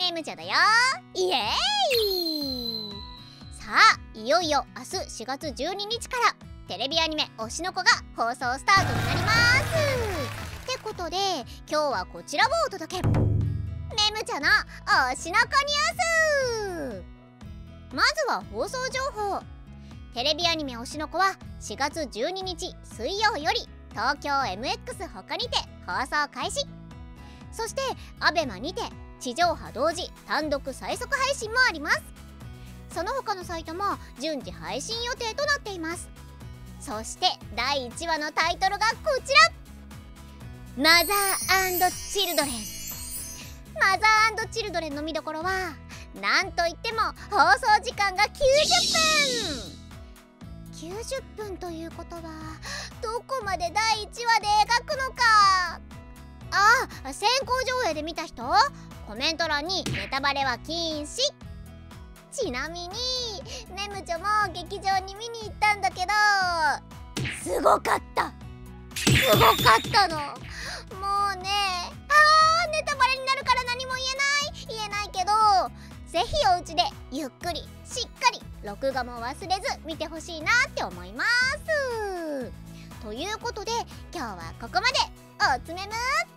ねむちゃだよ。イエーイ。さあ、いよいよ明日4月12日からテレビアニメ推しの子が放送スタートになります。ってことで今日はこちらをお届け、ねむちゃの推しの子ニュース。まずは放送情報。テレビアニメ推しの子は4月12日水曜より東京 MX 他にて放送開始。そして ABEMA にて地上波同時単独最速配信もあります。その他のサイトも順次配信予定となっています。そして第1話のタイトルがこちら、マザー&チルドレン。マザー&チルドレンの見どころはなんといっても放送時間が90分。90分ということはどこまで第1話で描くのか。先行上映で見た人、コメント欄にネタバレは禁止。ちなみにねむちゃも劇場に見に行ったんだけど、すごかった。すごかったの。もうね、ネタバレになるから何も言えないけど、ぜひお家でゆっくりしっかり録画も忘れず見てほしいなって思います。ということで今日はここまで。おつめむ。